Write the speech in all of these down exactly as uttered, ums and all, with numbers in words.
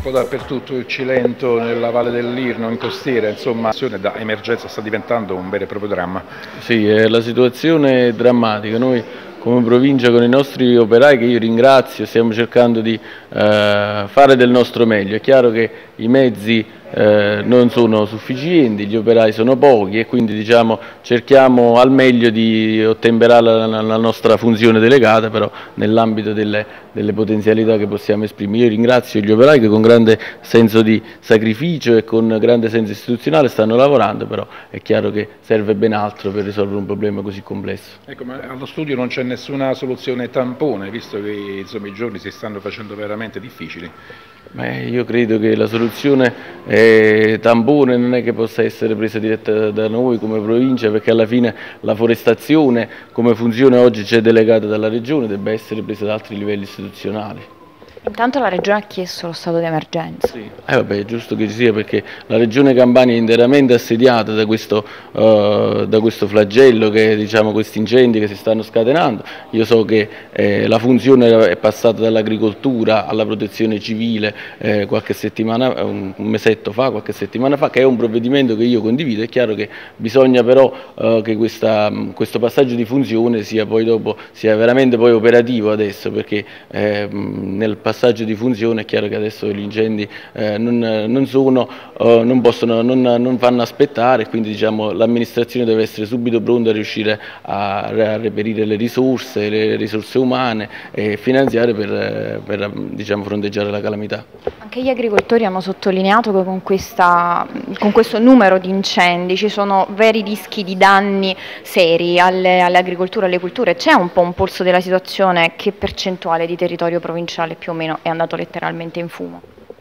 po' dappertutto, il Cilento, nella Valle dell'Irno, in costiera, insomma, la situazione da emergenza sta diventando un vero e proprio dramma. Sì, eh, la situazione è drammatica. Noi come provincia con i nostri operai, che io ringrazio, stiamo cercando di eh, fare del nostro meglio. È chiaro che i mezzi eh, non sono sufficienti, gli operai sono pochi e quindi diciamo, cerchiamo al meglio di ottemperare la, la, la nostra funzione delegata, però nell'ambito delle, delle potenzialità che possiamo esprimere. Io ringrazio gli operai che con grande senso di sacrificio e con grande senso istituzionale stanno lavorando, però è chiaro che serve ben altro per risolvere un problema così complesso. Ecco, ma allo studio non c'è nessuna soluzione tampone, visto che insomma, i giorni si stanno facendo veramente difficili. Beh, io credo che la soluzione eh, tampone non è che possa essere presa diretta da noi come provincia, perché alla fine la forestazione come funzione oggi c'è delegata dalla Regione, debba essere presa da altri livelli istituzionali. Intanto la Regione ha chiesto lo stato di emergenza. Sì, eh vabbè, è giusto che ci sia, perché la Regione Campania è interamente assediata da questo, uh, da questo flagello, che diciamo questi incendi che si stanno scatenando. Io so che eh, la funzione è passata dall'agricoltura alla protezione civile eh, qualche settimana, un, un mesetto fa, qualche settimana fa, che è un provvedimento che io condivido. È chiaro che bisogna però uh, che questa, questo passaggio di funzione sia poi dopo sia veramente poi operativo adesso, perché eh, nel passaggio passaggio di funzione è chiaro che adesso gli incendi eh, non, non, sono, eh, non, possono, non, non fanno aspettare, quindi diciamo, l'amministrazione deve essere subito pronta a riuscire a, a reperire le risorse, le risorse umane e finanziarie per, per diciamo, fronteggiare la calamità. Anche gli agricoltori hanno sottolineato che con, questa, con questo numero di incendi ci sono veri rischi di danni seri alle, all'agricoltura, alle culture. C'è un po' un polso della situazione? Che percentuale di territorio provinciale più o meno è andato letteralmente in fumo?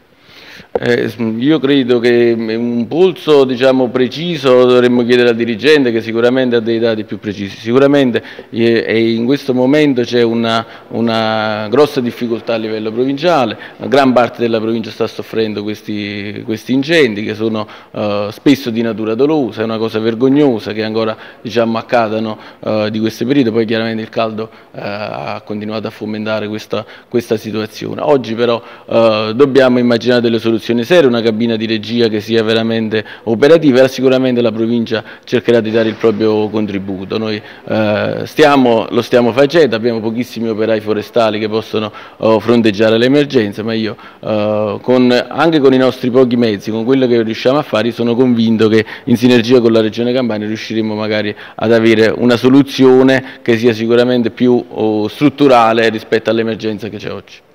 Eh, io credo che un polso diciamo, preciso dovremmo chiedere al dirigente, che sicuramente ha dei dati più precisi. Sicuramente eh, e in questo momento c'è una, una grossa difficoltà a livello provinciale, una gran parte della provincia sta soffrendo questi, questi incendi che sono eh, spesso di natura dolosa. È una cosa vergognosa che ancora diciamo, accadano eh, di questo periodo. Poi chiaramente il caldo eh, ha continuato a fomentare questa, questa situazione. Oggi però eh, dobbiamo immaginare delle soluzioni serie, una cabina di regia che sia veramente operativa, e sicuramente la provincia cercherà di dare il proprio contributo. Noi eh, stiamo, lo stiamo facendo, abbiamo pochissimi operai forestali che possono oh, fronteggiare l'emergenza, ma io eh, con, anche con i nostri pochi mezzi, con quello che riusciamo a fare, sono convinto che in sinergia con la Regione Campania riusciremo magari ad avere una soluzione che sia sicuramente più oh, strutturale rispetto all'emergenza che c'è oggi.